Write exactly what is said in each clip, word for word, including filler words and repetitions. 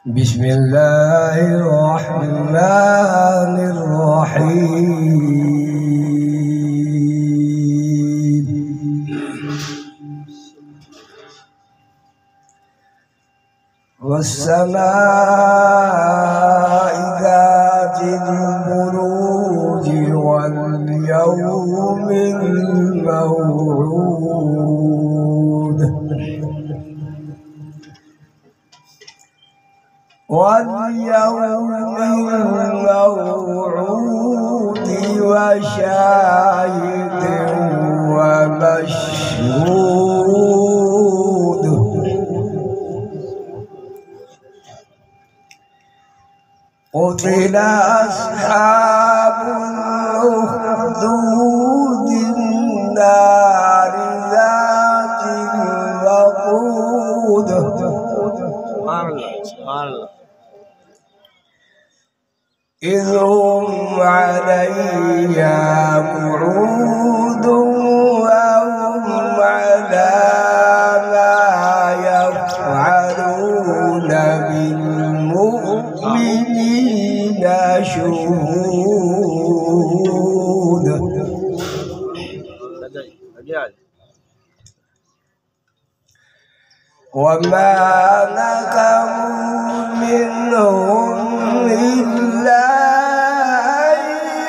بسم الله الرحمن الرحيم. والسماء ذات البروج واليوم الموعود واليوم الموعود وشاهد ومشهود. قتل أصحاب الأخدود النار ذات الوقود إذ هم عليها قعود وهم على ما يفعلون بالمؤمنين شهود. وما نقموا منهم إلا أن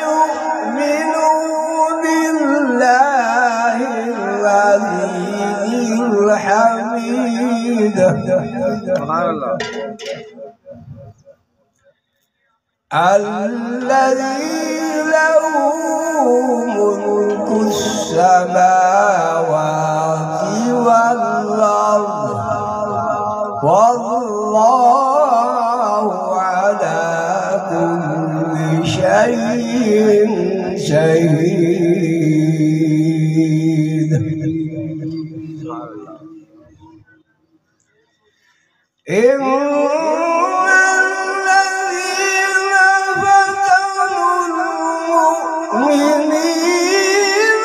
يؤمنوا بالله العزيز الحميد الذي له ملك السماوات والأرض والله على كل شيء شهيد. إن الذين فتنوا المؤمنين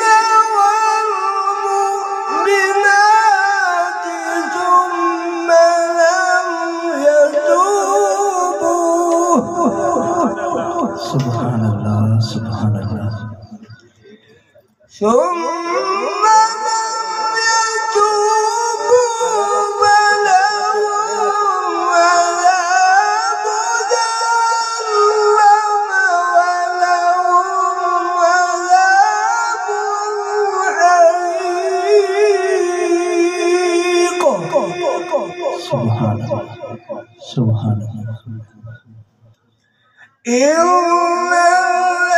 والمؤمنات ثم لم يتوبوا سبحان الله سبحان الله ثم سبحان الله سبحان الله. إن